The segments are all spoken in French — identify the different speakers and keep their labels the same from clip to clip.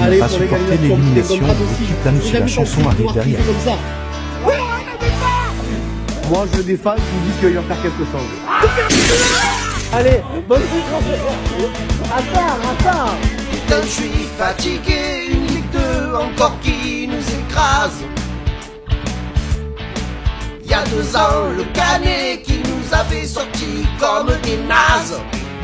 Speaker 1: n'a pas supporté l'élimination. L'équipe planifie la chanson arrive derrière.
Speaker 2: Moi je le défends, je vous dis qu'il va faire quelque chose.
Speaker 3: Allez, bonne nuit, attends.
Speaker 4: Putain, je suis fatigué, une Ligue 2 encore qui nous écrase. Il y a 2 ans, le Canet qui nous avait sortis comme des nazes.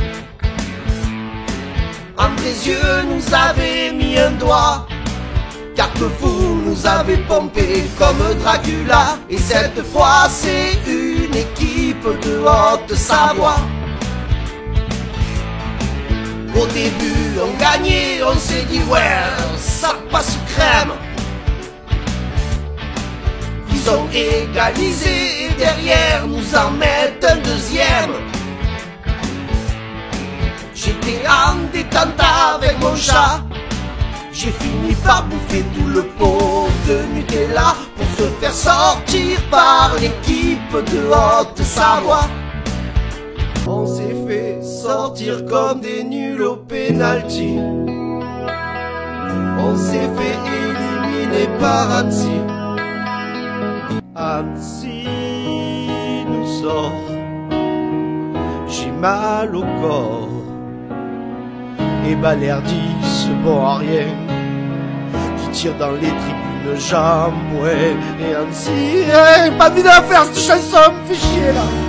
Speaker 4: Andrézieux nous avait mis un doigt. Carquefou nous avait pompé comme Dracula. Et cette fois c'est une équipe de Haute-Savoie. Au début on gagnait, on s'est dit ouais, ça passe crème. Ils ont égalisé et derrière nous en mettent un deuxième. J'étais en détente avec mon chat. J'ai fini par bouffer tout le pot de Nutella pour se faire sortir par l'équipe de Haute-Savoie. On s'est fait sortir comme des nuls au pénalty. On s'est fait éliminer par Annecy. Annecy nous sort. J'ai mal au corps. Et Balerdi, bon à rien, qui tire dans les tribunes jambes, ouais. Et Annecy, hey, pas envie de la faire cette chanson, me fait chier là.